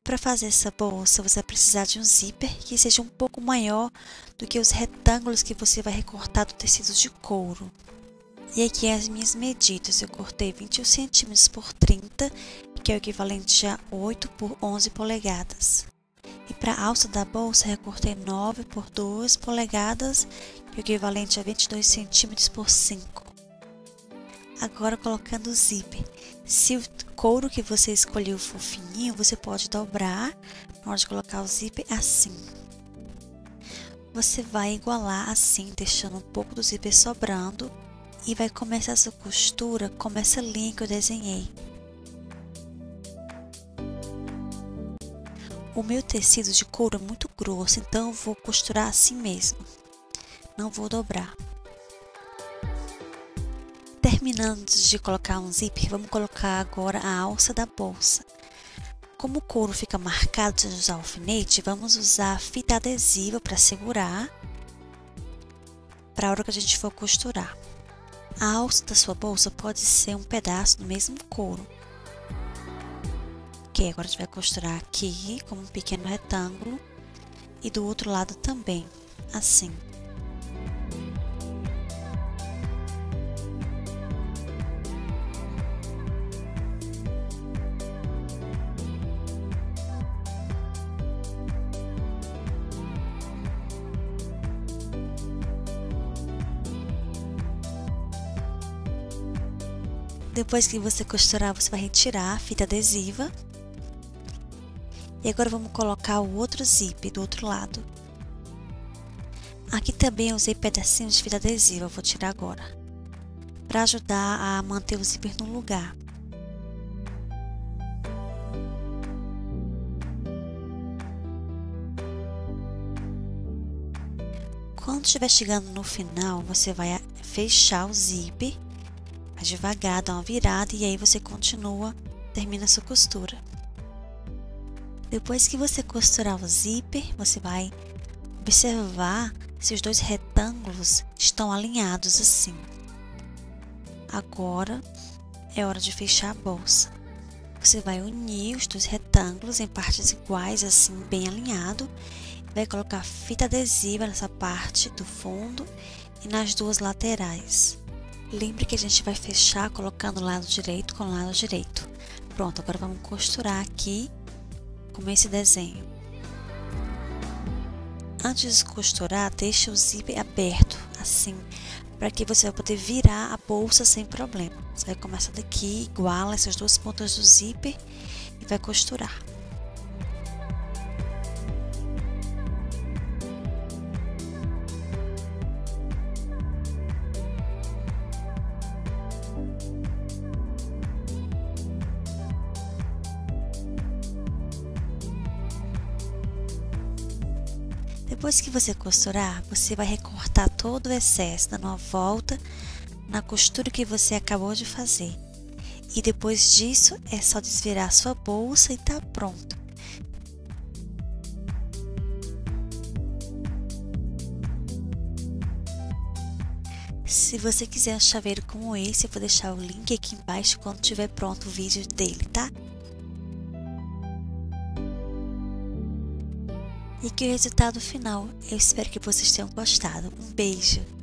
para fazer essa bolsa, você vai precisar de um zíper que seja um pouco maior do que os retângulos que você vai recortar do tecido de couro. E aqui as minhas medidas, eu cortei 21 centímetros por 30, que é o equivalente a 8 por 11 polegadas. E para a alça da bolsa, eu recortei 9 por 2 polegadas, que é o equivalente a 22 centímetros por 5. Agora colocando o zíper. Se o couro que você escolheu for fininho, você pode dobrar na hora de colocar o zíper assim. Você vai igualar assim, deixando um pouco do zíper sobrando e vai começar essa costura como essa linha que eu desenhei. O meu tecido de couro é muito grosso, então eu vou costurar assim mesmo. Não vou dobrar. Terminando de colocar um zíper, vamos colocar agora a alça da bolsa. Como o couro fica marcado de usar alfinete, vamos usar fita adesiva para segurar para a hora que a gente for costurar. A alça da sua bolsa pode ser um pedaço do mesmo couro. Ok, agora a gente vai costurar aqui como um pequeno retângulo e do outro lado também, assim. Depois que você costurar, você vai retirar a fita adesiva. E agora vamos colocar o outro zíper do outro lado. Aqui também eu usei pedacinhos de fita adesiva, eu vou tirar agora, para ajudar a manter o zíper no lugar. Quando estiver chegando no final, você vai fechar o zíper. Vai devagar, dá uma virada e aí você continua, termina a sua costura. Depois que você costurar o zíper, você vai observar se os dois retângulos estão alinhados assim. Agora é hora de fechar a bolsa. Você vai unir os dois retângulos em partes iguais, assim, bem alinhado. Vai colocar fita adesiva nessa parte do fundo e nas duas laterais. Lembre que a gente vai fechar colocando o lado direito com o lado direito. Pronto, agora vamos costurar aqui com esse desenho. Antes de costurar, deixe o zíper aberto, assim, para que você vai poder virar a bolsa sem problema. Você vai começar daqui, iguala essas duas pontas do zíper e vai costurar. Depois que você costurar, você vai recortar todo o excesso, dando uma volta na costura que você acabou de fazer. E depois disso, é só desvirar a sua bolsa e tá pronto. Se você quiser um chaveiro como esse, eu vou deixar o link aqui embaixo quando tiver pronto o vídeo dele, tá? E aqui o resultado final. Eu espero que vocês tenham gostado. Um beijo!